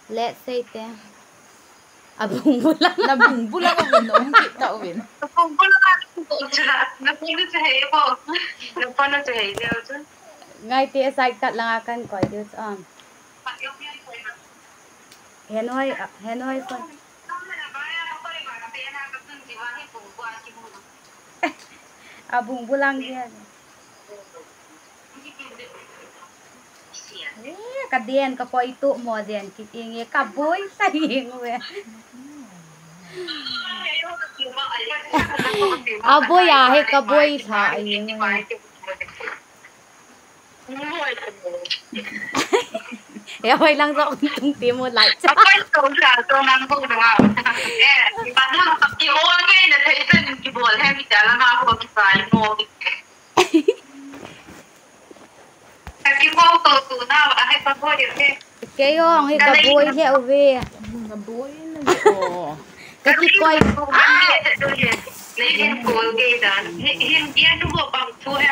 Let's say te. Abung bulang. Nabung bulang win om kita win. Nabung bulang napuno sa hebo. Napuno sa hebo. Ngay te sai tat lang akan ko itu Hanoi pun. Abung bulang dia. Kadian ka ko itu mo dian kitingi kaboy saying we. Aboy ahe kaboy saying we. Ya hoy lang sa tung timo lại. Ako ito sa nang ko nga. Padang iwan kay na tayo kibol heavy dala na ako kifay mo. Kibol to na ay kaboy eh. Kayo ang kaboy he uwe. Kaboy na oh. Kakikoy. Legend ko kay dan. Hindi ko bang tuhan.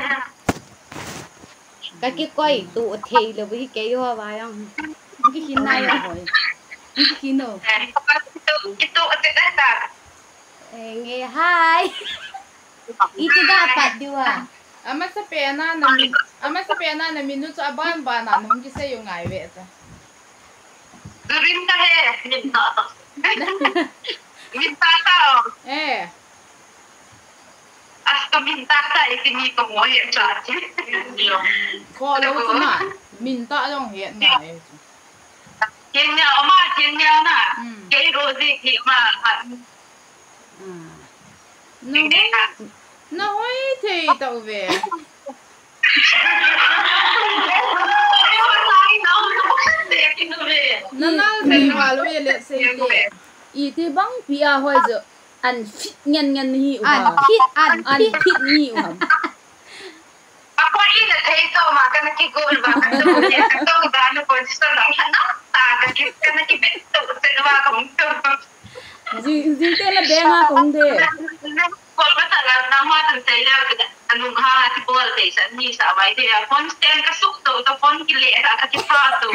Kakikoy tu thei le bi kayo ba yang. Ki hinai hoy. Ki kino. Ito atata. Nge hi. Itu dapat dua. Ama sa pena na minuto aban bana nung gisa yung ngai we ta. Durin ka he. Minta tao. Hasta minta ka itinito mo he chat. Ko lo na minta long he ngai. Kenya oma kenya na. Kay Rosie ki ma. Na hoy thei tau ve. Na na thei walu ye le se te. I te bang pia hoi zo an fit ngan hi u. An fit ni u. Ako ina thei to ma kana ki gol ba. To ba no ko sa na na ta ka ki kana ki bet to se ba ka mo to. Jing te la benga kong de. Kol ba ta na ma tan sai la anong ha ti bol te sa ni sa bai te phone stand ka suk to phone ki le ka ki pa to.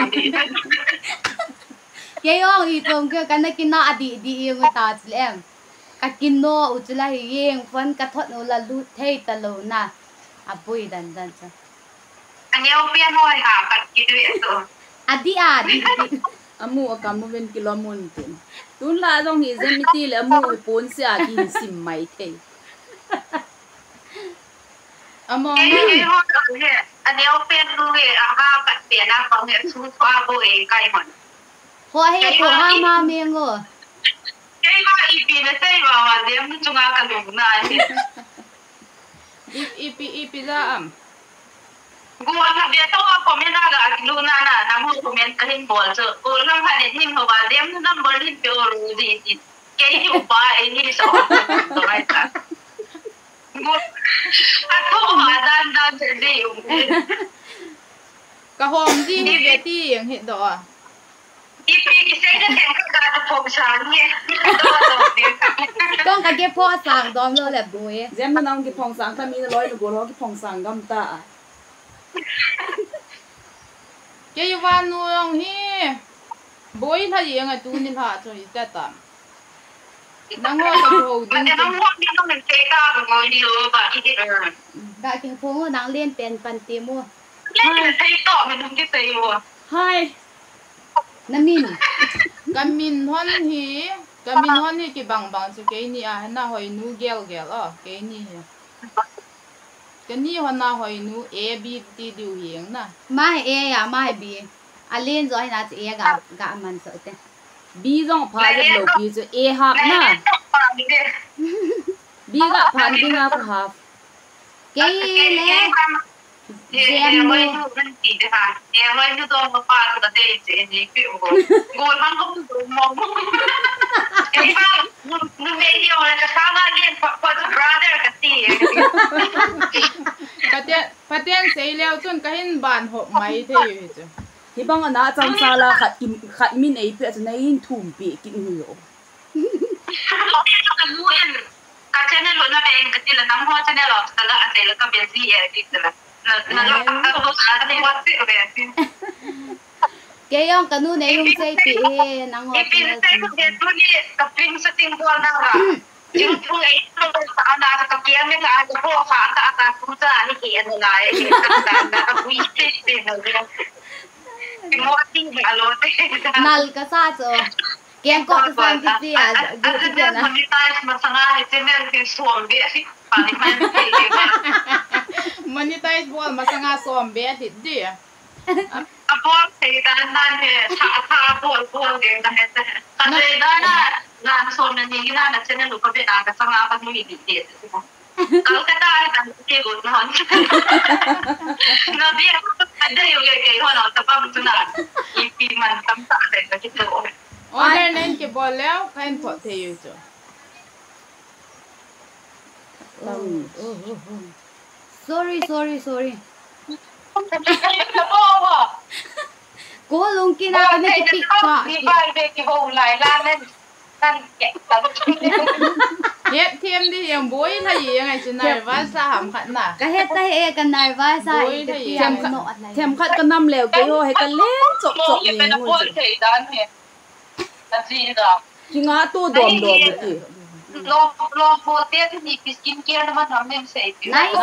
Kayo itong ke kana kina adi di yung ta em. Kakino utula yeng phone ka thot no la lu thei ta lo na. Apoi dan sa. Anyo pian hoi ha ka ki to. Adi. Amu akam mo ben kilomon tin. Tun la dong hi zemiti le amu pon se a din sim mai thei. Among anyo pian lu he ha ka pian na ko he su kwa bo e kai mon. Ho he ko ha ma mengo. Kay ba ipi na sai ba wa dem nu chunga ka lu na ni. Ipi la am. Gua na dia to ko me na ga lu na mo ko men ka hin bol so ko lang ha ni hin ho ba dem nu number ni pe ru di. Kay yu ba e ni so. To ai ta. Gua ato ha dan di. Ka hom di ni ve ti yang hit do a. Ipi kisay na ten ka ga po sa ni. Kong ka ke po sang dom lo le boy. Zem na nang ki phong sang ta mi loi go lo ki phong sang gam ta. Ke yu wan nu yong hi. Boy tha yeng a tu ni tha cho i ta ta. Nang ho ka ho Mà din. nó muốn đi nó mình chơi ta rồi ngồi đi rồi và đi đi rồi. Da ke po nang len pen pan ti mo. Mình thấy tọ mình không cái gì rồi. Hai. Namin. Kamin hon hi ki bang su ke ni a na hoi nu gel a ke ni. Ke ni hon na hoi nu a b t du yeng na. Mai e ya mai bi. Alen zo na ti e ga man so te. B zong pha je lo ki zo a half na. B ga phan ding a half. Ke le. Em ơi nó vẫn chỉ được hả? Em ơi nó tôi mà pha được đây chỉ gì kiểu ngồi mang không được mong. Cái ba nó về nhiều là cái sao mà liên for the brother cái gì. Patien sei leo chun ka hin ban ho mai the yu chu. Hi bang na chang sa la khat min ei pe chun nei thum pi ki ngi yo. Cái mũi cái chân nó nó về cái gì là nắm hoa chân nó là anh đây là cái việc gì vậy thì là. Kaya kanu na yung say pi nang hot Ipin sa ito dito ni kapring sa tingkol na nga. Yung kung ito sa anak sa kaya nga ako po ka kung sa ni kaya na ay na wisit din no. Mo ting alote. Nal ka sa so. Kaya ko sa kiti ya. Ano na monetize masanga channel tin suambe si paniman monetize bukan masanga sombe di. Apol say danan he sa apol din dahil kasi na so na ni na channel ko pa ka sanga pa ni di. Kalau kata ay ke go na. Na biya ada yung kay hono tapang tuna. Ipi man tamta sa kito. Order nen ke boleh kain pot teyu jo. Sorry. Cô luôn kia na cái này bị cả. Đi bay về cái hồ lại la nên kẹt Hết thêm đi em bối thay gì ngày trên này vá sa hàm khẩn à. Cái hết tay cái này vai sai Bối thay gì. Thêm khát cái năm lèo cái hồ hay cái lên chọc chọc như này cái nó ngồi buồn thì đó nè. Là gì đó. Chỉ ngã tua đồm đồm được gì. Lo vô tiết thì cái skin care nó nó nên sẽ Nice.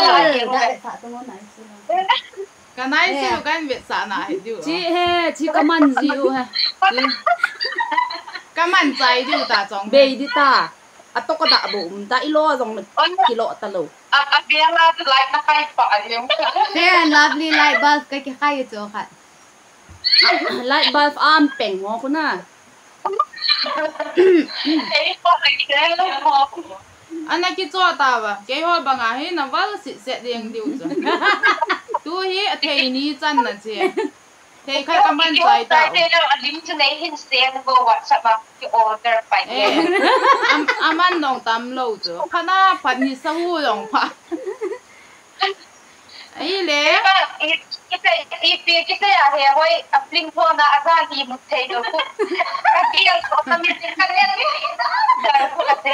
Cái này siêu cái việc xả nải điều. Chỉ có mặn dịu ha. Cái mặn trái điều ta trong. Bê đi ta. À tôi có đã bụng ta ilo dòng được kilo ta lẩu. Biar lah like na kay pa yung. Fair and lovely light bulb cái kayo cho ka. Light bulb arm peng mo ko na. Eh, pa kay mo. Anh ấy cho ta ba, cái hồi bằng ai nó vẫn sẽ điên điều rồi. Tu hi thầy ni chân là gì? Thầy khai cảm ơn trái tạo. Lim to này hin sen go WhatsApp ba cái order phải. Aman nong tam lâu rồi. Khana phát ni sahu nong phát. Ấy lẽ. Kita ya he hoy apling po na asa hi mo thầy do ko. Kasi ko kami kanya ni. Dahil ko kasi.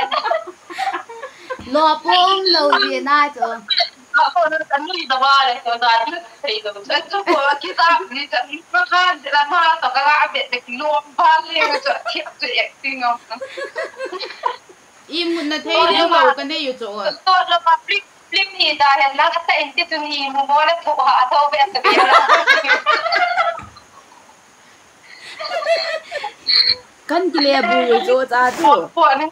Lo pong lo gì na cho. Ako na kami dawala ko dahil thầy do. Sa ko kita ni sa maka drama to ka abet de luom bali ko sa tiap acting of. Im na thầy điều lâu cái này rồi. To lo apling ni dahil lang sa entity ni mo mo na to ha to be sa biya. Kan kile bu jo ta tu. Po ni.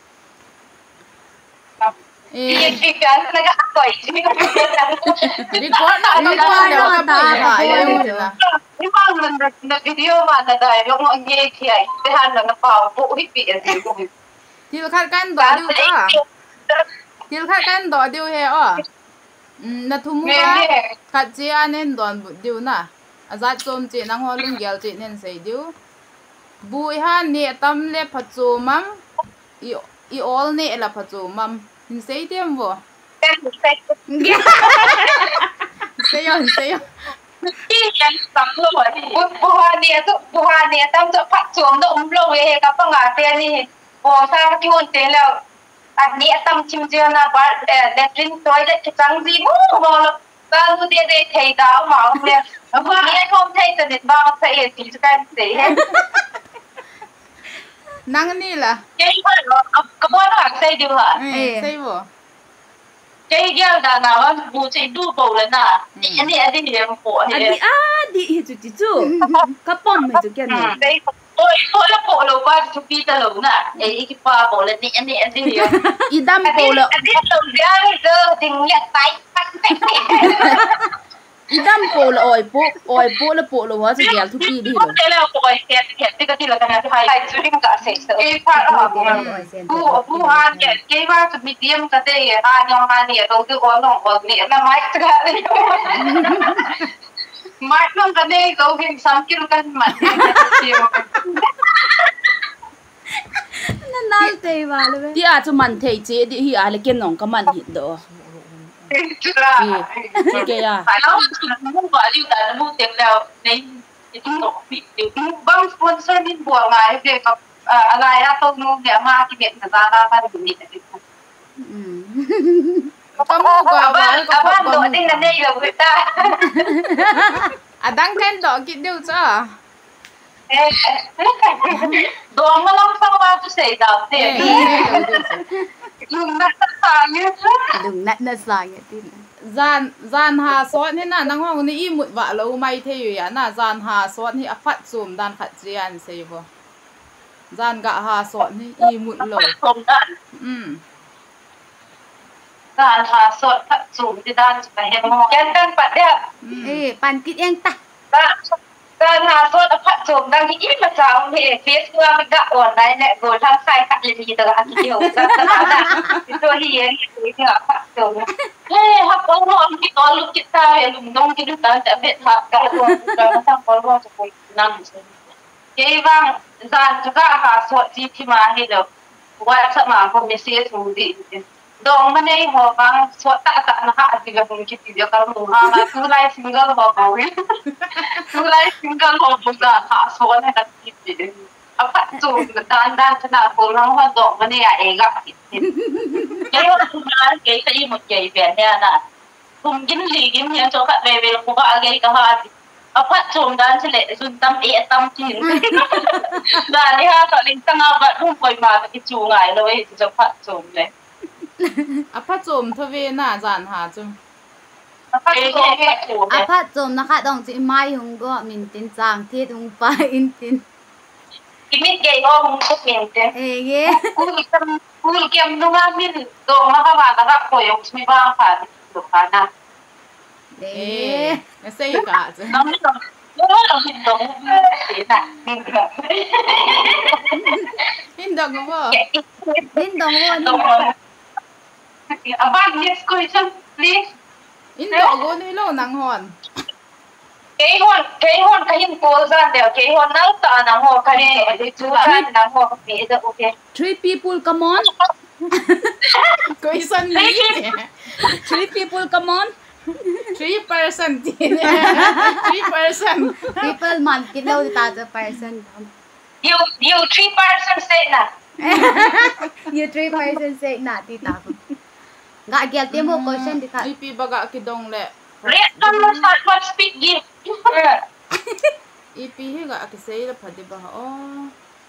Ikan nag-akoy. Record na ba yun na. Ibang nag-video man na dahil yung ang yay tehan na pa po hipi ko. Til khát can đỏ điều ta. Til khát can đỏ điều he à. Na thumu ba. Khát chi anh nên đòn điều na. Azat som chi nang ho lung gel chi nên say điều. Bui han ne tam le phat chu mam. I all ne la phat chu mam. Hin say tiêm vô. Say. Yan sam lo. Buha ne tam cho phat chu no lo he ka pa nga te ni. Bo sa ki won te la. Ni tam chim je na ba letrin toilet ki chang ji mo lo. Ba lu de thei da ma le. Ba ni không thei te net ba sa e ti kan te he. Nang ni la. Cái có bao nhiêu say điều hả? Say vô. Cái da nào bu say du bầu lên à? Anh ấy đi làm bộ thì. Di itu tu. Kapom itu kan. Ôi là bộ lâu qua chụp đi ta lâu nè. Ấy cái pa bộ lên anh ấy đi làm. Idam po lo. Anh ấy lâu ra rồi tình nhật tay. Idam po lo oi po lo wa se gel tu pi di lo. Cái là bộ cái cái cái là cái này hay chú định cả sẽ cái pa là bu han cái ba chụp đi tiêm cái đấy nhau này đâu cứ ổn này là máy cái máy không cái đấy đâu hiện sáng kêu cái mặt Nal tay ba lo. Di a chu man thei che di hi a le ken nong ka man hi do. Sige ya. Phải không? Muốn gọi lưu đã mua tiền nào đấy chúng tôi bị băng sponsor nên buồn lại về gặp lại ra tôi mua để mà cái việc ra ra được Kamu ko ba ba đội tin là đây là người ta. Adang kan đỏ kít điều cho. Doang mo lang sa mga to say dati. Yung nasa sangit. Đừng nãy nó sang vậy tin. Zan ha sốt thế na nang hong ni imut wa lo mai the yu ya na zan ha sốt hi afat sum dan khat jian sei bo. Zan ga ha sốt ni imut lo. Zan ha sốt phát sum thì dan phải hem mo. Yan kan pat dia. Ê, pan kít em ta. Zan ha sốt phát sum đang hi ma chao he face wa mi ga on dai ne go thang sai khat le ni to ga ki yo. To hi ye ni phát sum. Hak orang kita lu kita yang lundong kita tak bet hak kalau kita tak kalau sepoi enam. Jadi bang zan juga hasut si cima hidup. Buat sama komisi sudi. Dong mana ho bang suat tak nak hak tiga puluh kita dia kalau muha sulai single ho bawi. Sulai single ho juga hasut nak kita. Apa tu dan kena pulang ho dong mana ya egak. Cái cái một ngày về nha nè cùng chính gì kiếm hiền cho các về của các gây cả hai phát trùng đan sẽ lệ xuân tâm địa tâm chín là đi ha tọa linh tăng vật không quay mà cái chủ ngài rồi thì cho phát trùng này phát trùng thôi về na giản hà chung phát trùng nó khác đồng chị mai hùng có mình tin rằng thiết hùng pa in tin cái mít gầy ho hùng có miền thế ghê Kul kem nunga min do makawala ka ko yung sumibang ka do kana. Say ka. Nang lang hindong na. Hindong mo. Hindong mo. Abang next question please. Hindong mo ni lo nang hon. Kay hon kahin ko sa del kay hon nang ta nang ho kani tuan nang ho pi da okay. 3 people come on. Question ni. 3 people come on. 3%. 3%. People man kilo ta the person. You 3% say na. You 3% say na tita ko. Nga guilty mo question di ka. IP baga kidong le. Read mo sa what speak give. IP hi ga akisay la phadi ba oh.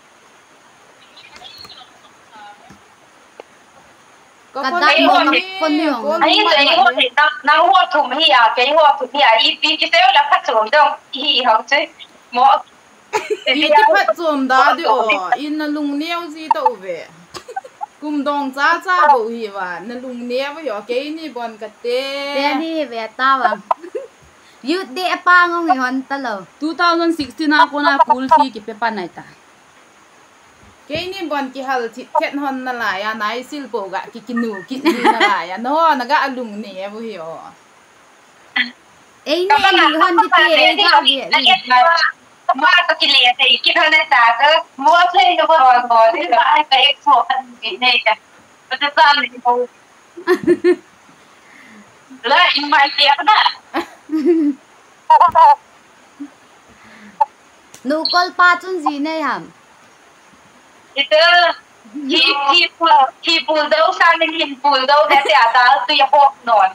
Kadai mo kon niyo. Ai ho thì nang ho thum hi à cái ho thum hi à IP ki se la phát trùng dong hi hong chứ. Mo Iti phát trùng da di o in na lung neo gì tàu về. Kum dong cha cha bo hi wa na lung neo yo ke ni bon ka te. Te ni ve ta wa. You de pa ngong hi hon ta lo. 2016 ako na pool fee ki pe panai ta. Ke ni bon ki hal thi khet hon na la ya nai sil po ga ki kinu ki ni na la ya no na ga alung ne bo hi o. Ei ni hon di te ga ve ni. Ma to ki le te ki hon ta ga mo play no bo ni ba ka expo ni ne ka. Ba ta ta ni bo. La in mai te na. Nu kol pa chun gì này hàm? Ito hi pul daw sa amin hin pul daw dati ata to yung noon.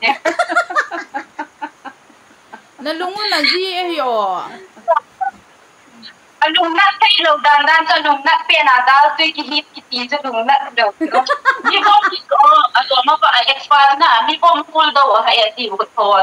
Nalungon na ji eh yo. Anong nat kayo dandan sa anong nat penada to hit kiti sa anong nat daw. Ni ko ato mapa expire na mi ko pul daw kaya ti ko to.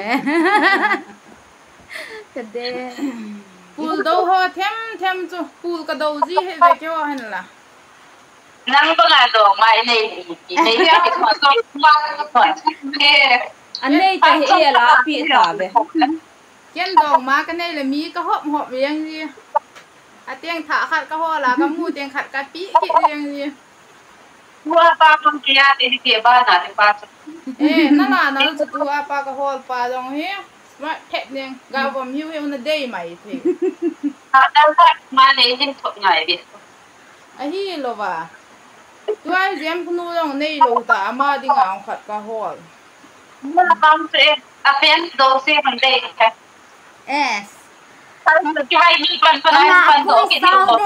Kade. Pul đâu ho thêm cho pul ka đâu gì hết về kêu hành là. Nang ba nga do mai nei ya ko so ma. Anh này ta hệ là bị ta về. Kiên đầu má cái này là mí cái hộp riêng gì. À tiếng thả khát cái ho là cái mu tiếng khát cái pí cái riêng gì. Mua pa con kia thì ba na thì pa. Ê nó cho tu apa cái ho pa dong he. Mà thẹn nè, gạo bầm hiu hiu nó đầy mày thì. Đang phát mà này trên thuộc nhảy đi. Ai hi lo va. Tuai jem kunu dong nei lo ta mà đi ngang khát cái ho. Mua con sẽ apen do se man đây. Yes. Cái hai đi phần do cái điều.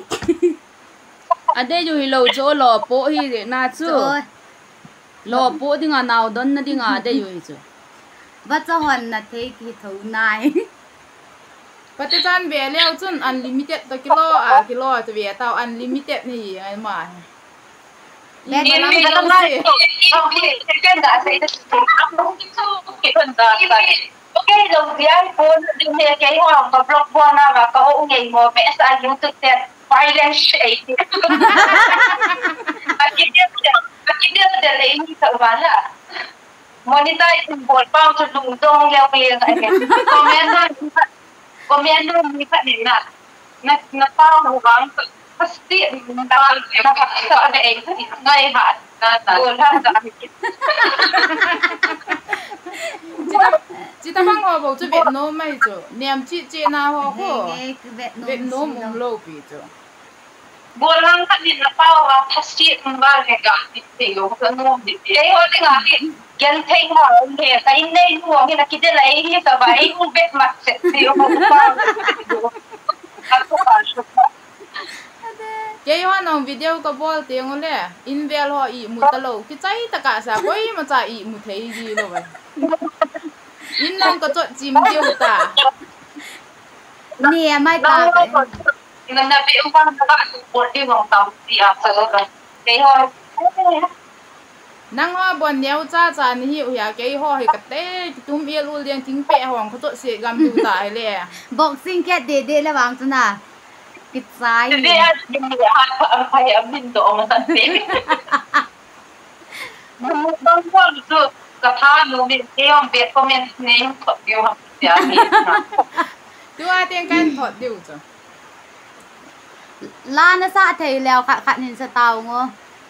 Ade ju hi lo cho lo po hi de na chu. Lo po di nga nào don na di nga ade ju hi chu. Bắt cho hòn là thế thì thấu này. ปฏิจันเบียเลี้ยวจุน unlimited ตัวกิโลจะเบียเตา unlimited นี่ไงมาแบบนี้ Ini kan okay, second dah saya aku itu kita dah. Okay, kemudian pun dia kayak orang blog buana kau ngai mo biasa YouTube dia violence shade. Akhirnya dia lain tak mana. Monetize bol pau tu dong leo yang komen ni kat ni nak tahu bang pasti tak ada ngai hat boleh tak Chị ta băng hoa bầu cho Việt Nam mấy chỗ, niềm chị na hoa cô, Việt Nam mùng lâu bị chỗ. boleh tak ni nak tahu pasti kembali ke itu kan ni. Jadi orang tengah ni yang tengah ni saya ini orang ni kita lagi sebaik ubet macet dia aku pasal Cái hoa nong video có bol tiếng lên, in vel hoa ị một tờ lâu, cái trái tất cả sao quay mà trái ị một thấy gì đâu vậy? In nong có chỗ chim tiêu ta. nè mai ta nên là bị ông quan các bạn buồn đi vòng tàu thì sợ rồi cái thôi Nang hoa bon neo cha ni hiu ya cái hoa thì cái té tum ia lu liang ting pe hong có chỗ sẽ gam tiêu ta le. boxing cat de la wang chuna kit sai jadi dia kayak pintu orang tadi bang pun tu kata lu dia orang bet komen ni dia orang dia ni Tua tiếng can thọt điều cho. la na sa thầy leo khát nhìn sa tàu ngô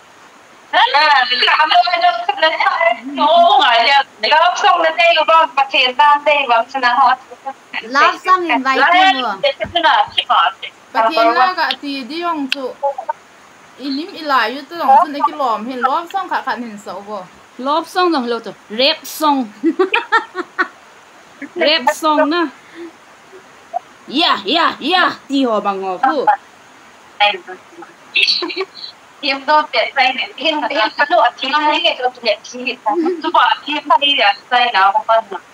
cảm ơn rất là nhiều ngày là lớp xong lên đây rồi mà tiền ra đây và sẽ là họ lap sang in vai tu ngô Bà thiên la cả thì đi hong chu. Inim ilai yu tu dong chu này cái lòm hiện lóp xong khả hình xấu vô. Lốp xong rồi lâu rồi. Rap xong. Rap xong na. Yeah. Đi hồ bằng ngò phu. Em đó biệt say này thiên là em cái độ chỉ là cái độ biệt chỉ chú bảo thiên đây là say nào không phân được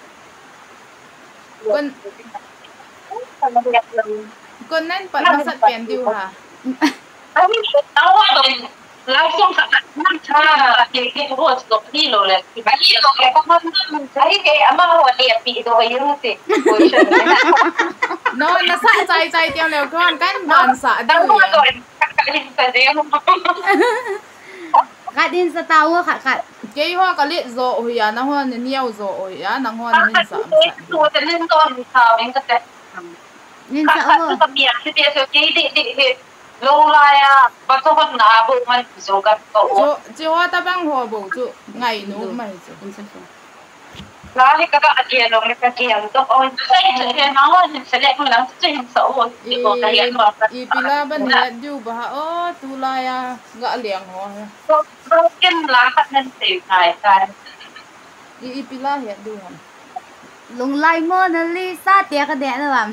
Con nên bật nó sạch bèn điều hả? đâu rồi lao xong cả năm cha cái hồ sụp đi rồi là cái bánh gì rồi có phân thấy cái mà hồ đẹp bị rồi như thế Nó sạch chay tiêu lều con căn bàn xả đâu điều rồi khát nhìn sa tàu ngô khát Cái hoa có liệt rộ hủy á, nó hoa nên nhiều rộ hủy á, nó hoa nên sẵn tôi sẽ lên con thảo đến cái nhìn các sa ngô bạn biệt thì đi lâu lại à bắt đầu bắt nã bộ mình rồi các cậu Chị hoa ta băng hoa bầu chu, ngày nụ mày chu lá thì các bạn kia rồi các kia tôi ôi cái nó sẽ đẹp hơn lắm trên xấu rồi thì có cái hiện mà Ipila ban hết điều bà ơ tu lai à, gã liang hoa tôi cái lá phát nên tìm này cái Ipila hết điều hả? lung lai Mona Lisa tia ka de na wam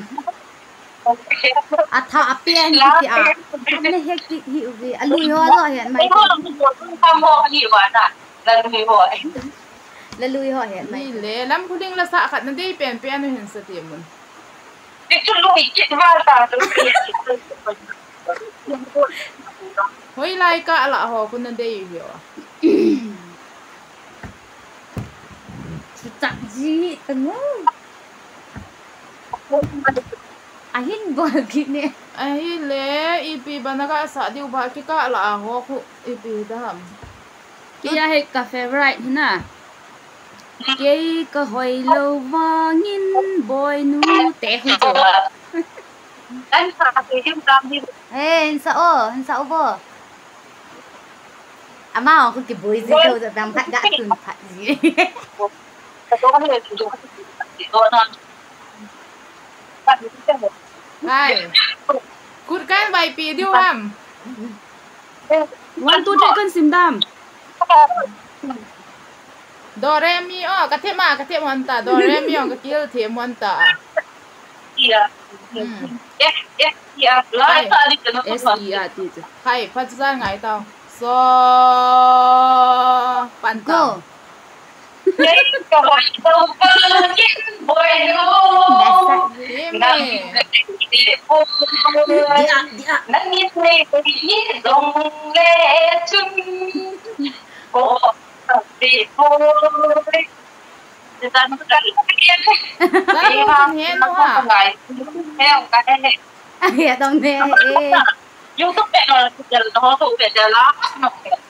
at ha apien ki a ne hekti hi uvi alui ho lo hian mai không ho gì vậy nè là người hỏi la lui ho hian mai Ni le lam kuding la sa khat na dei pen pen no hin sa ti mun cái chút lùi chết vào ta tôi hoi lai ka la ho kun na dei hi chu tak ji tango a hin bol ki ne ai le ipi banaka sa diu ba ki ka la ho khu ipi dam Kia hay cà favorite na. Cái cơ hội lâu vangin boy nu té hụt rồi. anh phải thì chúng ta đi hin sa o bo ama ko ki boy ji ko da dam khat ga tun phat ji ai kut kan bai pi diu ham One two three con sim dam. do re mi o ka the mon ta do re mi o ka kil the mon ta Iya. Iya. Lai tadi kena SER ti. khai phát ra ngài tao so pan go tao cái câu hỏi đầu tiên bồi nuôi năm đi phố nắng nhít mây nhít dòng lệ chung cô đi phố thì ta nó cái Cái con hén đúng không ạ? theo cái Dạ đồng nè. YouTube mẹ nó tụ về giờ lá nó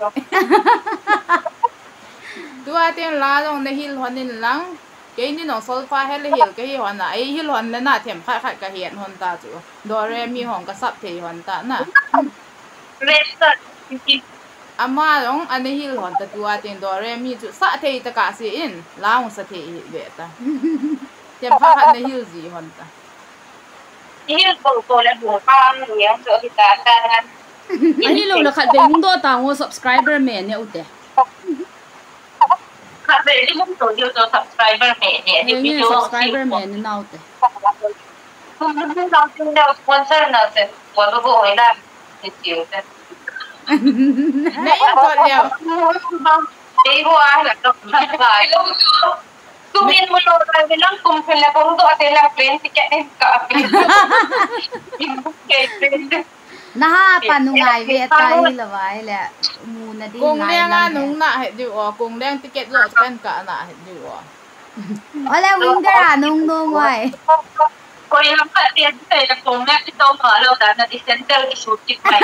Tua tiếng lá trong này hil hoàn nên lắng cái ní nó số pha hết là hiểu cái hoàn là ấy hil hoàn lên nè thèm khai khai cái hiện hoàn ta chứ đồ re mi hoàn cái sắp thì hoàn ta nè ama dong anh ấy hil hoàn ta tua tiếng đồ re mi chứ sát thì ta cả sĩ in lá không sát thì vậy ta thèm khai khai này hil gì hoàn ta hil bộ là bộ pha nhiều chỗ thì ta anh ấy lâu là khát về những đôi tàu subscriber mẹ nè ute khát về đi muốn tổ điều cho subscriber mẹ nè thì video subscriber mẹ nè nào ute không đâu không đâu sponsor nào sẽ qua cái bộ ấy là thì chịu thế nãy còn liệu đi qua là đọc lại Kung yan mo lang tayo lang, kung sila kung doon sila friend, kaya yung kape. Naha panungay ve tayo laway le muna di cùng ngai đen lang. nung nạ hết điều cùng đen ticket rồi fan cả nạ hết điều Wala winger nung nung way. Ko yung patiyan sila kung na ito malo na di center isutik may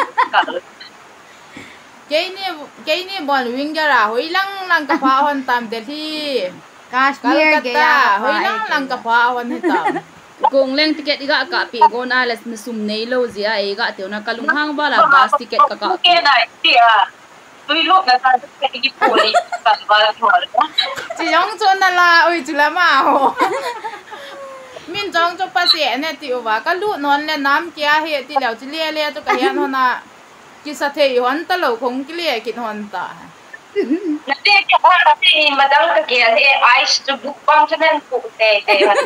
cái này bọn wing ra hồi lăng cái phá hoàn tam để thi Kashmir Calcutta hồi lăng cái phá hoàn hết tam cùng lên ticket iga cả pi gon ai là sum nei lo gì ai iga tiểu na kalung hang ba là bus ticket ka Okay na, siya. Tuy lúc na tayo sa ikipuli, kasbala mo. chỉ giống cho nên là ôi chỉ là mà hồ mình trong cho bác sĩ này tiểu và cái lũ non lên nám kia hệ thì liệu chỉ lia cho cái hiện hona chỉ sát thể hoàn ta lâu không cái lia kịch hoàn ta Nanti kita nanti madang kaya ice to book function po te.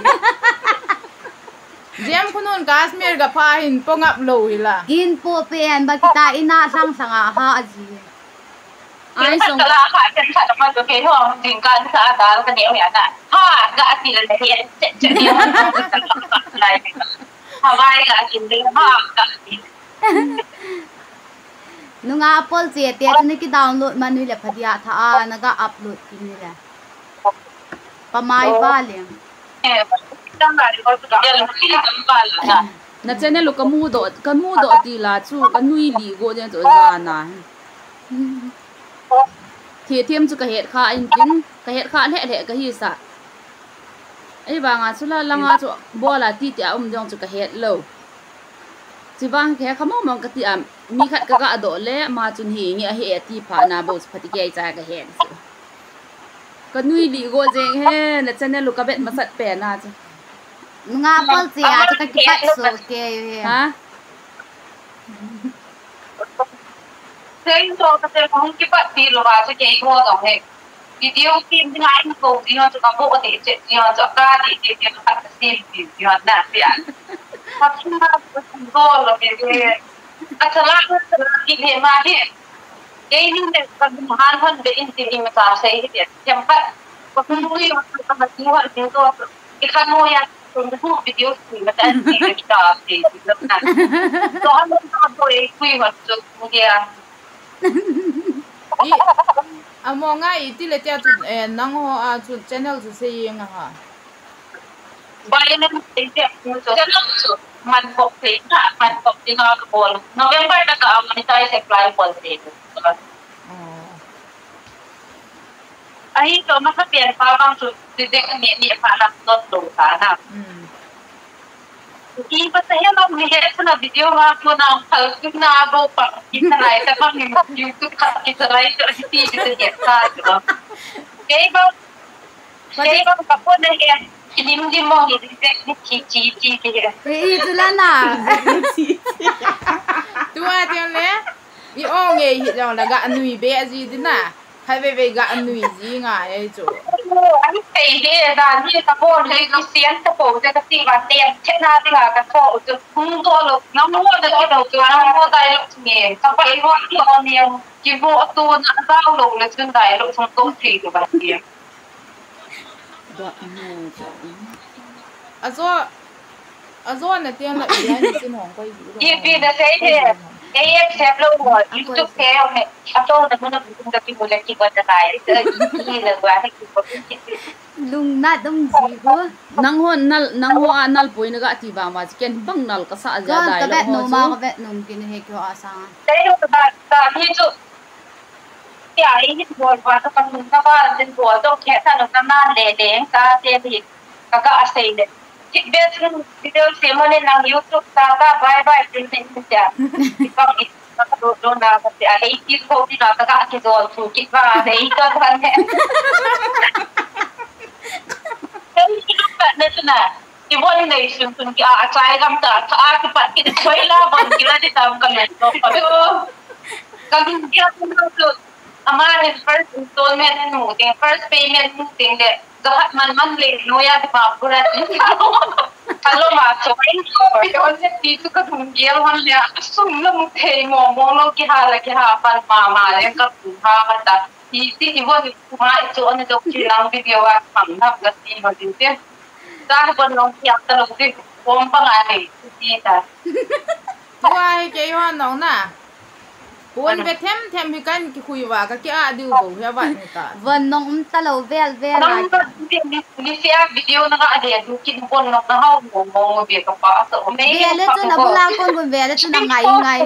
Diam kunun Kashmir ga pa hin pongap lo hila In po pen ba kita ina sang sanga ha aji. ai song Kala ka kan sa naman ko kayo ang tingkan sa adal kaniyo yan na. Ha, ga sila na yan. Hawai ga hindi ha ga. Nung Apple je te chuni ki download manu le phadia tha naga upload kini le. Pamai ba le. na channel lo kamu do ti la chu kanui li go den zo za na thì thêm chu ka het kha in kin ka het kha he ka hi sa ai ba nga chu la langa chu bo la ti ti jong chu ka het lo chi bang ke khamo mong ka ti am mi khat ka ga do le ma chun hi nge he ti pha na bo phati ke cha ka het kanui li go jeng he na channel lo ka bet ma sat pe na chu Nung Apple je a ka ki pat so ke ha Thế cho cái không cái bạn đi lo vào cho cái mua rồi này video phim thứ hai cũng đi cho các bộ thì chuyện đi cho ca thì cái bạn xem thì là vậy mà chúng ta cũng có là cái thật là cái gì mà thế cái như này còn hoàn hơn để in thì mà sao sẽ thì chẳng phải có không vui mà mà chỉ hoàn thành thôi cái khăn mua ya trong cái video thì mà ta thì cái đó thì rất là đó là tôi quy hoạch cho cái among ai ti le tia tu nang ho a chu channel chu se yeng ha bayan ng tiyak mo so man po din ako po November naka-monetize apply po dito ay ito masabihan parang so dide ni para to sana iba sa yan ang nihet na video nga po ng kalkul na abo pa kita na ito pang YouTube kita na ito hindi ito diba kaya ba kapon na yan hindi mo hindi chi Itu lah na. tua tiang le i ong ye hi jong la ga nui be ji din na hai be ga nui ji nga ye chu anh thấy thế là như các cô thấy cái xiên các cô thấy cái gì mà tiền chết na thì là các cô từ không có được nó mua được cái đầu từ nó mua tay lúc nghề các bạn gọi nhiều nhiều chỉ vô tu nó giao đồ là chân tay lúc trong công ty của bạn kia ตัวนูจ้ะ azo na tiyan la iya ni sin hong ko yu ये भी दसे थे ये सेप लो वो यूट्यूब पे हमने अब तो नमूना बुकिंग करके बोले कि बताता है ये लगवा है कि lung na dum ji go nang ho anal poin ga ti ba ma ken bang nal ka sa ja gon dai ka lo bet no ma ho ka bet num kin he ko asa đây là ta thì जो क्या ये बोल बात अपन मुन्ना का दिन बोल तो कैसा लोग ना ले ले का ते भी का ऐसे ही ठीक बेस वीडियो से मैंने ना YouTube का बाय बाय प्रिंटिंग से क्या तो दो ना से आ एक चीज को भी ना का के जो तो कि बा से एक तो बन है nên là cái vấn đề xung quanh cái trái gam ta cái bạn cái chơi la bằng cái là đi tầm cái này đó cái cái ama his first installment mo the first payment mo ting de gahat man le noya di ba pura hello ma so yon se dito ka thungel han ya sum na mo thei mo lo ki ha pan ma le ka ha ta ti wo ni ma so an do ki lang video wa sam na ga ti ma din te ta bon long ki ta lo ki pom pa nga ni ti ta wai ke yo no na Buồn về thêm thì cái khui vào cái kia điều bổ theo vậy người ta. vân nong ta lo vel vel lại. Đi xem video nó đã để du kinh buồn nó hao mồm việc các bạn sợ mấy. Vel lên cho nó bula con vel lên cho nó ngày.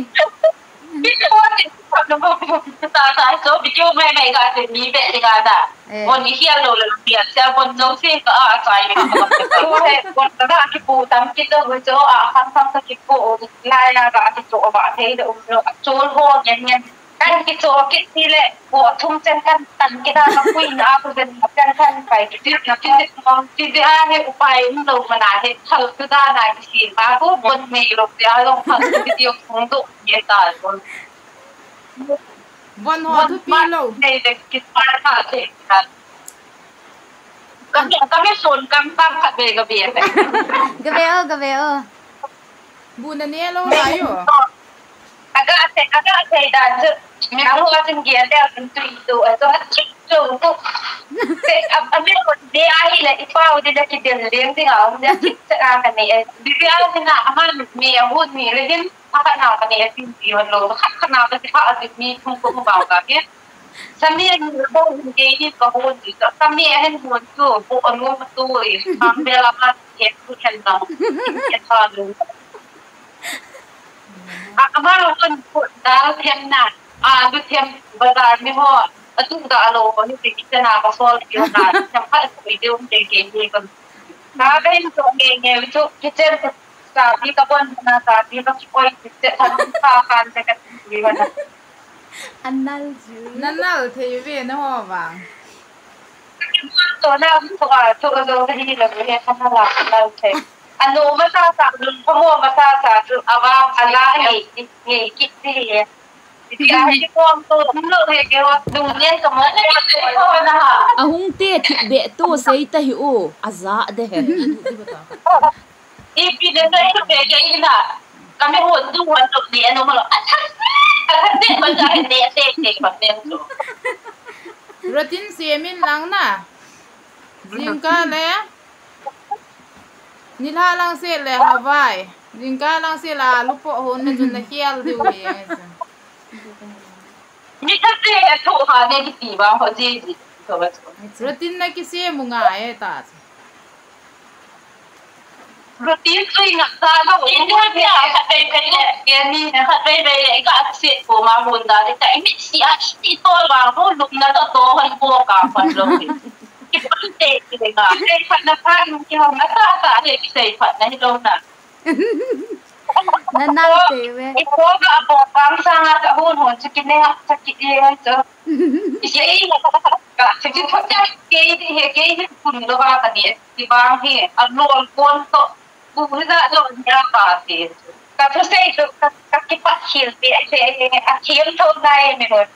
Ta số video mày cái gì mi về thì cái đó. Buồn đi xem rồi là việc xem buồn giống như cái trái buồn đó cái phụ tâm cái đó với chỗ khăn cái phụ lại là cái chỗ bạn thấy được chỗ hồ nhanh kan kita sile buat thumsen kan tan kita ngakuin aku dan kan kai kita tidak ada upaya untuk menarik hal kita nak sih aku buat melok dia long hal video untuk kita Bon ho tu pilo kita kan kami son kampang kat gabe Buna ni lo layo agak saya dah aku akan dia itu tu ambil dia ahli ipau dia kita liang tinggal dia kita akan ni dia nak aman mi awud mi lagi akan nak ni video lo kenapa sih ada mi tunggu bau kan Sami yang berbau jadi kahun juga. Sami yang buat tu, buat lu betul. Ambil apa tu kenal, kenal. Amal kan buat dah kenal. Du tem bazar ni ho. Tu dah lo ni kita nak pasal kita nak sampai video ni kan. Tapi tu ni tu kita sabi kapon na sabi kasi koi kita kan dekat di mana. Anal ju. Nanal thì về nó hoa vàng. Tôi nào tôi cái là cái không là anal thế. Anh nói mà sao đừng có mua mà sao ava ala nghề kít gì. Thì ai đi qua tôi không được thì kêu đừng nên cầm lấy cái thôi na. Ahung te thik be to sei ta hi o aza de he. Ipi đến đây về cái là kami hồn du hồn được gì anh nói Rotin semin lang na. Jingka le. Nila lang se le Hawaii. Jingka lang se la lupo hon na jun na hial di uwi. Ni kasi ito ha negative ba ho ji. Rotin na kisi mo nga ta. Routine tôi ngặt ra nó cũng như thế nào cái ni đây cái chuyện của mà hồn đó thì cái mình chỉ tôi vào nó lúc nó to hơn vô cả phần rồi cái vấn đề thì là cái phần nó phát cái hồng nó ta thì cái phần này đâu nè Nanal te we. cái phố cái bộ băng sang cái hồn cho cái này cho cái này cho cái cái thuật cái phần đó vào cái gì băng thì ăn luôn con to Bukan lo berapa sih? Kalau saya itu kaki kecil, kecil tu naik menurut.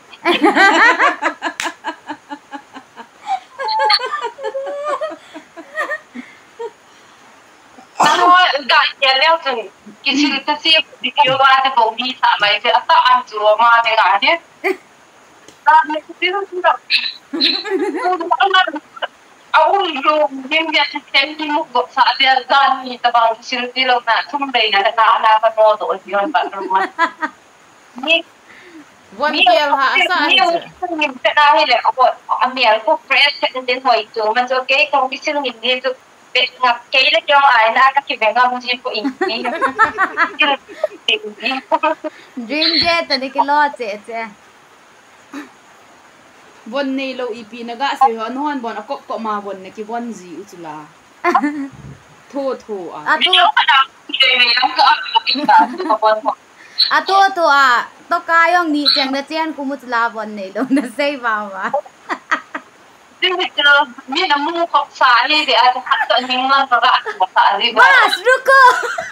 Kalau enggak jalan tu, kecil video ada bumi sama itu atau anjur mana dengan dia? Aku yung yan di mo go sa atin gan ni tabang siltilog na tumday na naanapan mo doon yun pa naman. Ni One girl ha asa ni dahil ako amir ko fresh din hoy to man okay kung bisil hindi to na kailan yung ay nakakibanga mo siya ko ini. Dream jet ni kilot che. Bon nei lo ipi naga se ho no han bon akok ko ma bon ne ki bon ji uchula tho a Ato to kayong ni chang na chen kumutla bon nei lo na sei ba ba. Mi na mu ko sa ali di at hato ning lang para sa ali ba. Bas ruko.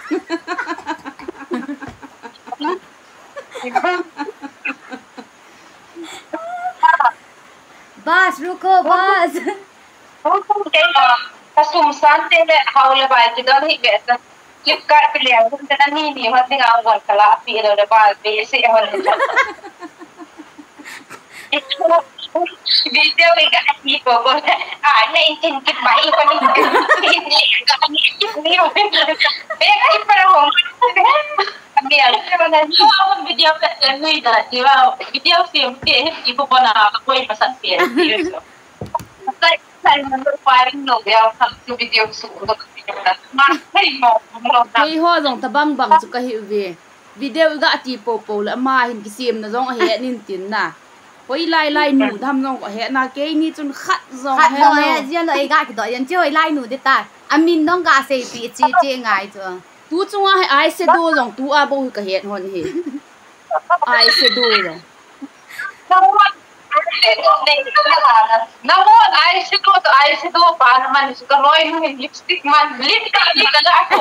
Bas ruko bas. Kasumsan tele haule ba ti dali be Flipkart pe le kun ta ni hot ding awal kala pi lo de ba be se ho le. Video ga ti ko ko na intin kit ba I ko ni be kai para ho kami ang video ka ni da di ba video film ke ipo pa na ako ay pasan pia sai man paring no ya sa video su ko ma hey mo ei ho jong ta bang chu ka hi ve video ga ti po la ma hin ki sim na jong he nin tin na hoi lai nu dham jong ko he na ke ni chun khat jong Khat he do no ya jian lo ai ga ki do yan choi lai nu de ta. Amin dong ga sei pi chi ngai chu. tu chunga he ai se do jong tu a bo ka he hon he ai se do jong Namun ay sido pa naman suka loy ng lipstick man lip ka ako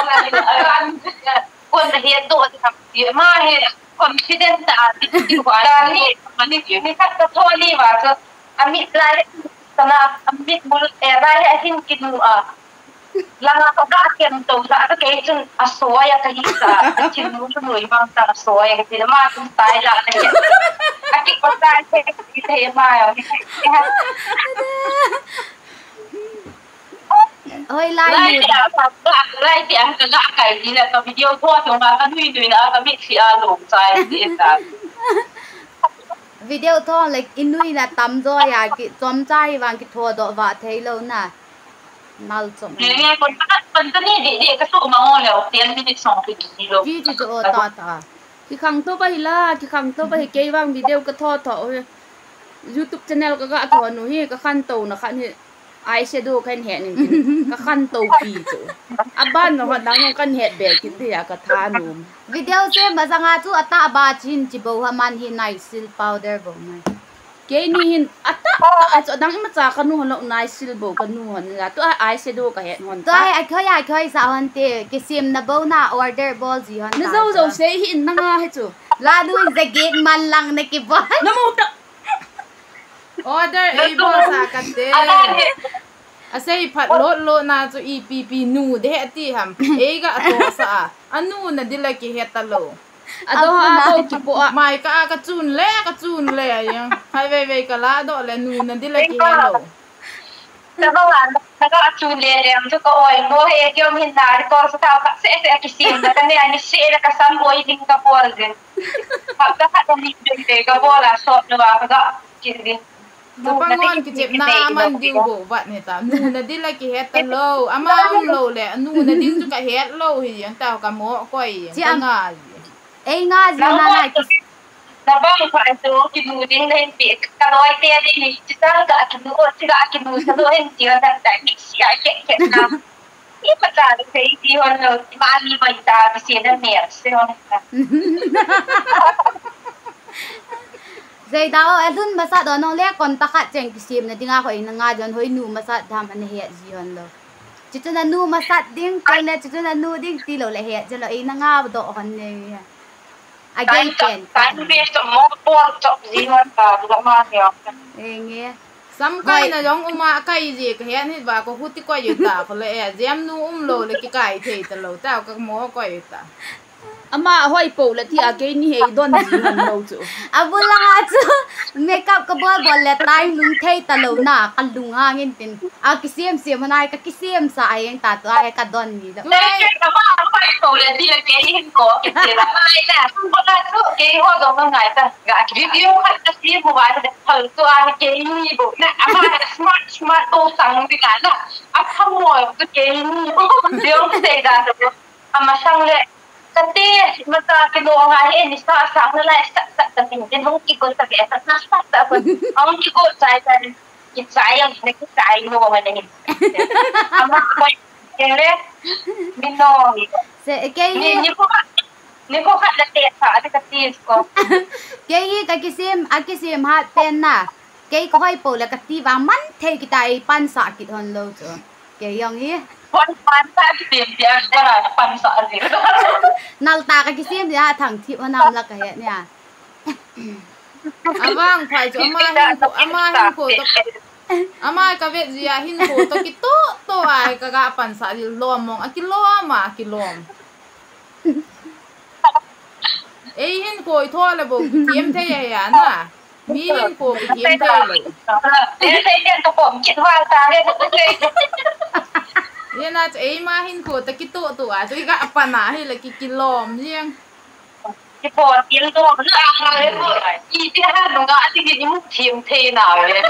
kon na hiya do sa ma he confident ta di ko ani mani ni ka toli wa so amit lai sana amit mul era hin kinu lang ako kakyan to sa ato kay chun asoya kahisa chinu chunu ibang ta asoya kasi naman kung tayo lang kaya aki ko tayo kita yung mayo Oi lai nu. lai ti ang kagakay nila sa video ko yung mga kanuwi na kami si along sa ita Video thong like inui na tam do ya ki chom chai wang ki tho do wa thei lo na. Nal chom. ngayon kung pagkani di kasi umangon lang 10 minutes song video Ji ji o ta. ki khang to ba hi la ki khang to ba hi ke wang video ka tho YouTube channel ka ga tho nu hi ka khan to na khan hi ai se do kan he ni ka khan to pi chu aban no ha dang kan he be ki ti ya ka tha nu Video se ma sanga chu ata ba chin chi bo ha man hi nice sil powder bo mai. ke ni hin ata a cho dang ma cha ka nu hon lo nai sil bo ka nu hon la to ai se do ka he hon To ai khoi sa hon te ki sim na bo na order ball ji hon. na zo se hi na nga he chu La du ze gate man lang na ki bo. na mo ta order ei bo sa ka te asai phat lo na chu EPP nu de ti ham ei ga to sa anu na dila ki heta lo ado ha to ki po a mai ka chun le yang hai ve ka la do le nu na dila ki hello sa mga nag-aatulere ang ko oy mo he yung hinar ko sa tao ka sa kisim na kanya ni sila ka samboy ding ka polden pagka ka ni ka bola so no ka kiri sa pangon ki jep na man diu bo wat ni ta nu na dila ki heta lo ama lo le nu na din chu ka het lo hi yang tao ka mo koi yang nga Ei nga ji na na ki Nabang pa ito, kinuding na hindi. Kanoy tayo din eh. Sila kinuod sa doon. Hindi ko nagtagig siya. Kaya na. Hindi pa tayo sa hindi ko na. Mali ba yung tabi siya na nurse. Zai dao adun masa do nong le kon ta kha cheng ki sim na dinga ko ina nga jon hoi nu masa dham an he ji hon lo. Chitu na nu masa ding ko na chitu na nu ding ti lo le he je lo ina nga do hon ne. Again ken. Tayo best mo po chok ziwan pa. Lama niya. Nge. sam kai na jong uma kai ji ka hen hi ba ko huti ko yu ta ko le jam nu lo le ki kai the ta lo ta ka mo ko yu ta ama hoi po la ti a ke ni he don ji han lo chu abula nga chu makeup ka bol bol le tai lung thei ta lo na ka lung ha ngin tin a kisim sim manai ka kisim sa ai ta to ai ka don ni lo cái đó mà phải tổ lên đi là cái hình có cái gì là ai nè không có là số cái hoa giống như ngày ta gạ video hay cái gì mà vậy thử tôi ai cái gì bộ nè mà smart tô sang cái cái nè không ngồi cái gì video cái ra rồi mà sang lại cái gì mà ta cái đồ ngày này sao sang lại cái tình không chỉ có cái cái nó ta ông chỉ có trái cái trái cái trái đồ mà này mà cái đấy mình nói se ke ni ko khat la te sa ate ka tis ko ke ka kisim ha pen na ke ko hoi po la ka ti wa man thei ki tai pan sa ki thon lo chu ke yong hi pan sa ti dia da pan sa ri nal ta ka kisim ya thang thi nam la ka he nya awang phai chu ama hin ko to ama ka ve zia hin ko to ki to ai ka ga pan sa ri lom mong a ki lom ei hin ko i tho le bo tiêm thế ya na mi hin ko ki tiêm thế lo thế toผมคิดว่าตาเนี่ยเลย ye na ei ma hin ko to ki to a chu ga pan na hi le ki lom riêng cái bộ tiền đồ nó ăn rồi đấy ý thì ha nó ngã thì cái mức thiêm thế nào vậy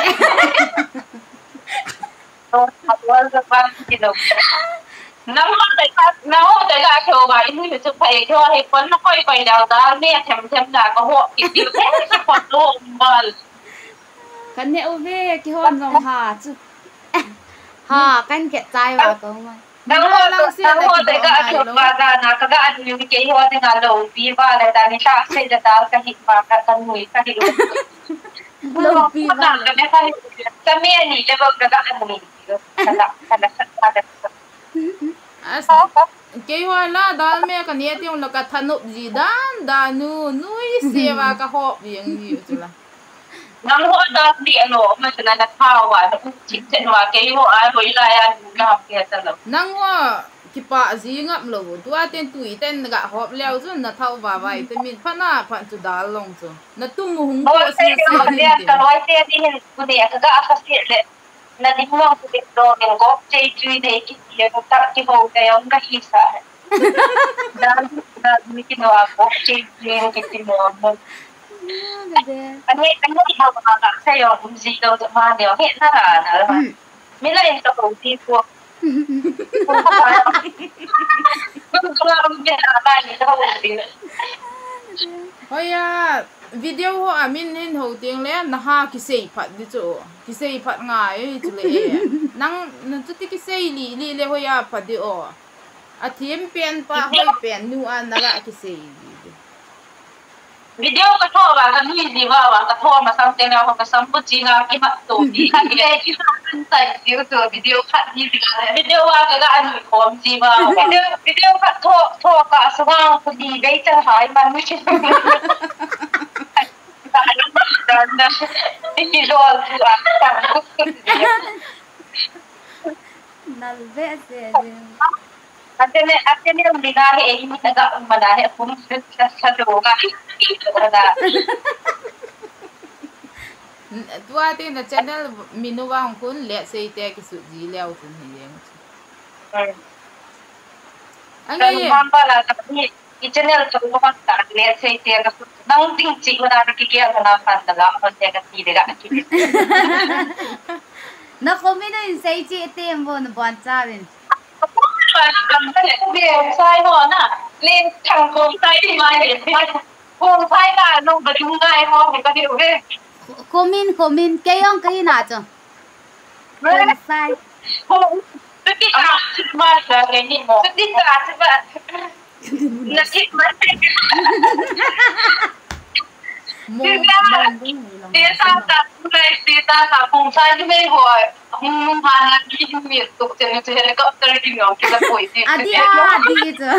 nó rất là cái đồ nó tại sao chiều bài như chụp thầy cho thầy phấn nó quay quay đào ta nghe thèm đã có hộ kịp điều thế cái phần luôn mà kan ne ove ki hon rong ha chu ha kan ke chai wa ko ma nang ho tại cái chiều bài na cái anh như cái ho thì ngã đầu pi ba lại ta đi sa sẽ ra ta cái hit mà cái người cái hit lo pi ba cái mẹ này cái bậc cái anh này cái ke wa la dal me ka ne tiong la ka thanup ji dan da nui sewa ka ho vieng ji chu la nang ho da di ano ma sana na thawa na chik chen wa ke ho a hoi la ya na ke ta lo nang wa ki pa ji ngap lo tu a ten tui ten ga hop leo chu na thau wa vai te min phana phan chu dal long chu na tu mu hung ko si se ka loi te di hin ku de ka ga fa si le na di mo ku de do en go che chui de ki ye ko ta ki ho ke on ka hi sa da mi ki no a go che chui ki ti mo anh ấy học mà gặp thay rồi cũng gì đâu mà điều hiện ra là mới lại tập đầu tiên của không làm việc là bài đâu oi ya video ho amin hin ho tiang le na ha ki sei phat di chu ki sei phat nga e chu le nang chu ti ki sei li le ho ya phat di o a thiem pen pa hoi pen nu an na ga ki sei video cái thua và cái nuôi gì vào cái thua mà xong tên nào cái xong bất chi là cái mặt tổ đi cái này chỉ là tài xíu từ video phát như gì video vào cái anh khom gì vào video phát thua cả số nào cái gì đấy chân hỏi mà nuôi chứ cái rồi nal ve se Atin yung binahe eh, hindi taga manahe kung sa droga. tua tin na channel minuwa hong kun le sei te ki su ji leo chun hi leng Ang mamba la cái channel cho nó phát đạt le sei te ka nang ting chi na ki kia na fan da la ko te ka ti de ga ki. na ko mi na sei chi tem bo na bon cha rin làm cái này điều sai ho na lên thằng con sai thì mai để con sai là nó bị chung ngay ho thì có điều về Komin kayong kahi na cho. Sai. cái mà là cái gì mà cái là chứ bạn là cái mà Tita sa kung saan may hoy humana di mi tuk chen chen helicopter di ngong kita koi di adi cho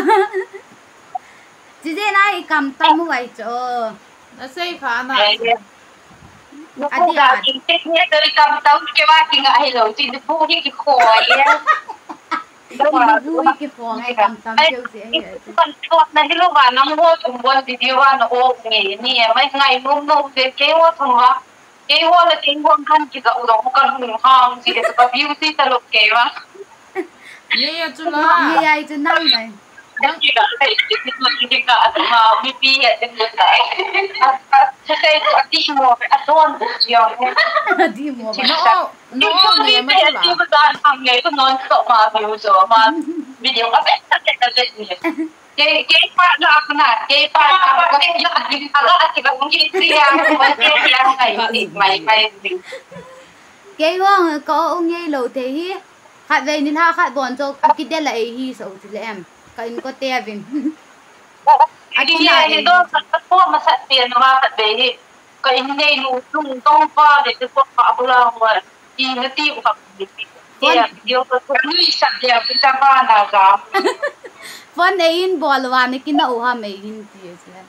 chị này cầm tâm vậy cho na sei kha na adi cái nhé tới cầm tao cái ba cái ngại hello chị phu đi cái khoi vui cái phòng ai cầm tắm chiêu sẽ con chuột này cái lúc mà nó mua thùng buôn thì điều nó ô nghỉ nè mấy ngày nôm nôm để kéo thùng á kéo là kéo khăn chỉ cậu đó con hùng hong chỉ để có beauty ta lục kéo á nghe chú la nghe ai chứ năng này đang chỉ cả thấy chỉ cả mà mi pi ở trên người đấy thế tôi đi mua cái ăn được chiều đi mua nó nghe mà chú la cái cái hàng ngày tôi nói cậu mà biểu rồi mà video có vẻ rất là đẹp cái part là cái part có cái gì là thì cũng chỉ riêng cái này mày cái hoang có ông nghe lâu thế hi khai về nên ha khai bọn cho cái đêm lại hi sợ chứ em cái có te vinh cái này đó có mà sạch tiền mà sạch về cái này nung tông pha để tôi có bao lâu thì nó tiêu học điều có nuôi sạch đẹp cái trăm ba nào cả phân in bol wa ne kina o ha mai hin ti se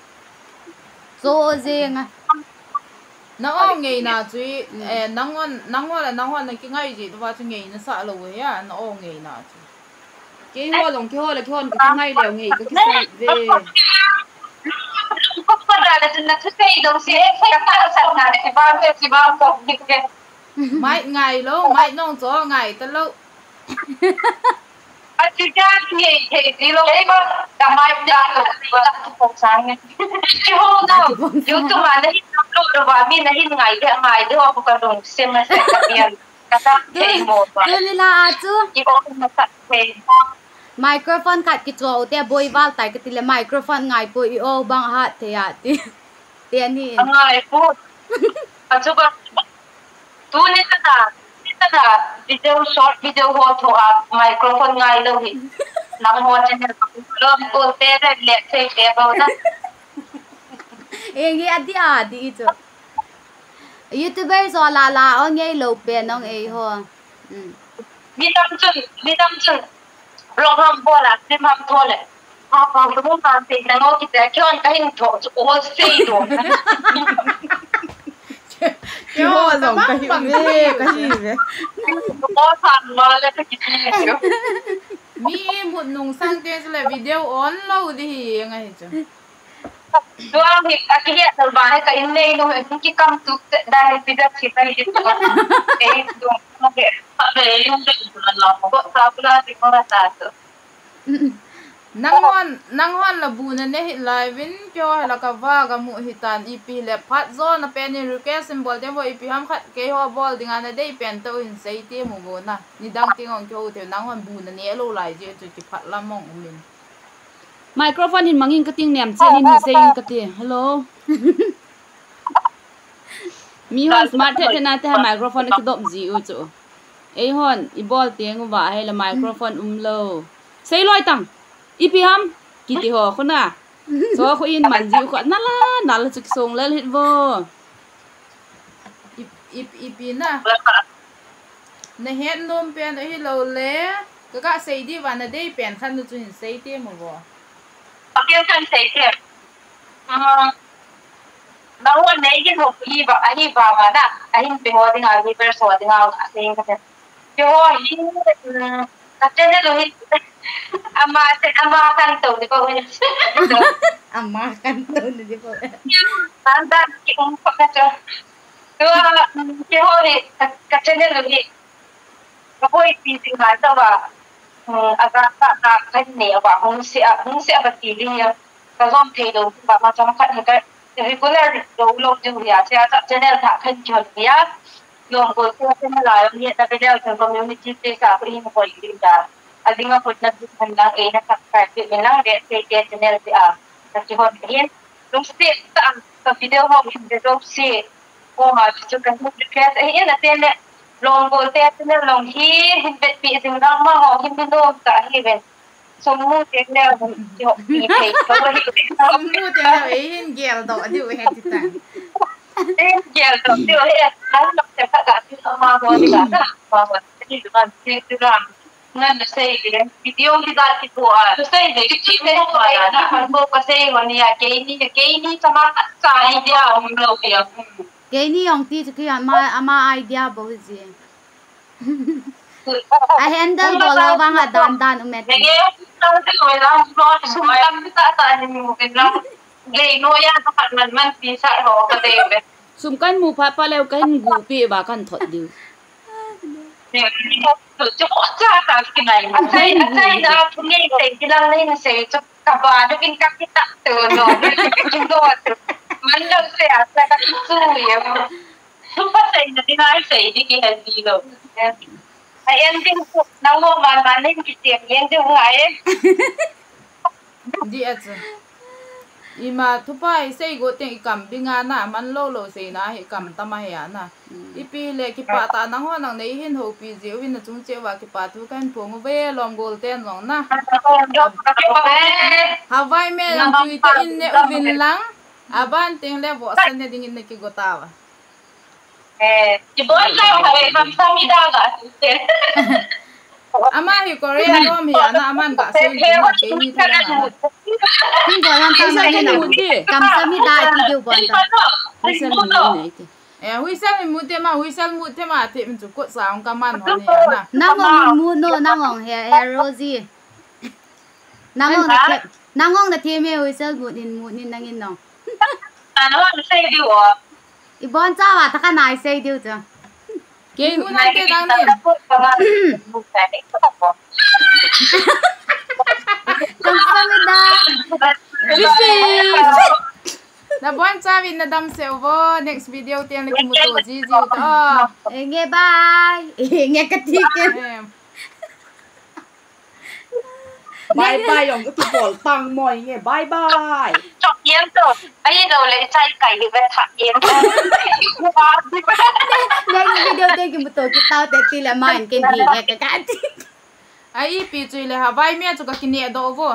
so zenga nó ngày nào chú nắng ngon là cái ngày gì tôi ngày nó sợ lùi á nó ngày nào chú cái hoa là cái ngày đều ngày cái sai về không có ra là nó cứ xây đâu sẽ phải sao nào để bao phòng đi cái mai ngày lâu mai nông gió ngày tới lâu chú cha thì đi lâu đấy mà cả mai đã cuộc sáng chứ không đâu YouTube mà nó upload và mình nó hình ngày đó không có đồng xem nó sẽ đặc biệt các cái một và tôi là chú chỉ có một cái microphone cắt cái chỗ te boy val tai cái tile microphone ngai boy o bang hat te ya ti te ni ngai po chú ba tu ni ta video short video ho to microphone ngai lo hi nang mo channel lo ko te le se te ba na e adi cho YouTuber so la o ngai lo pe nong e ho mi dam chun lo ham bola sim ham thole ha pa mo ta se na no ki te kyon ka hin tho o se do cái hoa rồng cái gì vậy có thằng mà lại cái gì mi một nung sang tên là video on lâu đi ngay chứ doang cái hiện tại bài cái này nó những cái cam tụ đây bây giờ chỉ phải đi cho cái đúng nó cái phải dùng được là có sao là thì có là sao nang hoan là bùn này hiện lại vin cho là cả va cả mũ hitan ip lệ phát do là pen như cái symbol thế vậy ip ham khát cái hoa ball tiếng anh đây pen tôi in say thế mũ bùn na ni đang tiếng ông cho thì nang hoan bùn này lâu lại chứ chỉ phát làm mong mình microphone in mangin cái tiếng niệm trên in say in cái tiếng hello mi hon smart thế này thế microphone cái động gì u chỗ ấy hon i ball tiếng và hay là microphone lâu say loi tăng ipiham kiti ho khona so ko in man jiu ko nala chik song le hit vo ipina na het nom pen hi lo le ka sei di wan na dei pen khan nu chin sei te mo vo apien kan sei te na ho nei ge ho hi ba ma da ahin pe ho ding a hi per so ding a sei ka te yo hi ka te ne lo hi ama kan tu di ko ama kan tu di ko anda ki pa ka cho ki ho ni ka te ne lo hi ka poi pi sing ha ta ba aga ka kan ne ba hung se ba ti li ya ka zom the do ba ma chama khat ka regular lo ju ya cha channel tha khan chon ya lo ko channel la ni ta video community te ka pri mo ko i da ading ako nagduhan lang nakaka-carpet lang say channel si kasi ho din yung sit sa video ho video si ko ma so kan mo request na ten long go te channel long hi hinbet pi sing lang ma ho hinbino ka hiven so mo te na yo pi te so mo te na hin gel do di we het ta gel do di we lang lang te ka si ma ho di ka ma ho ti kan ti ram ngan say video di dati po say de chine ko na hanbo kasi waniya kay ni sama sa idea lo ya cái ni ông ti cái ama idea bao gì I handle bola bang dan umet. Nage tao di ko lang floor sumayam kita sa mo lang gay no ya man pisa ho ka tebe. Sum kan mu pa lew kan gu pi ba kan thot diu. Cho cha ta kinai. Asai da pungi te kilang lai na se cho kaba do kin ka kita to no. Judo man do se asa ka su ye. Supa se na dinai se di ki hendi lo. Ai ending na mo man ning ki tiang yen de ngai. Di acha. Ima thupai sei go teng ikam binga na man lo sei na he kam tama he na. Ipi le ki pa ta nang ho nang nei hin ho pi je win na chung che wa ki pa thu kan phong ve lom gol ten long na. Hawai me yang tui te in ne uvin lang. Aban teng le bo san ne ding in ne ki go ta wa. Ki boy sa ha e kam sa mi da ga. Ama hi Korea rom hi na aman ga se na ke ni tha na. Hin bo yan tam Sa mai kan na. mu di. Kam sa mi da ti diu bon ta. Sa mu nei ti. Hui sel mu te ma hui sel mu te ma te min chu ko sa ong ka man ho ni na. Nangong mu no nangong he Rosie. Nangong na te me whistle mu nin nangin no. Ano ang say di wa? Ibon cha wa ta ka nai sei diu cha. Ke hu na te dang ni. Kam sa mi da. Na buwan sa na dam se ovo next video tiang lagi muto ji ta. Nge bye. Nge katikin. Bye bye yong cái bol tang moi nghe bye bye. Chọc yếm rồi. Ấy đâu lại chạy cày về thả yếm. Nge video te ki muto ki tao te ti la man ken di nge ka kati. Ai pi chui le ha vai me chu ka kini do vo.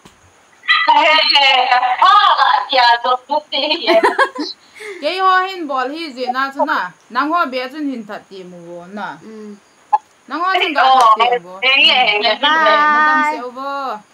Ya do puti. Ke ho hin bol hi je na chu na. Nang ho be chun hin that ti mu wo na. Nang ho hin ga that ti mu. Na dam se ovo.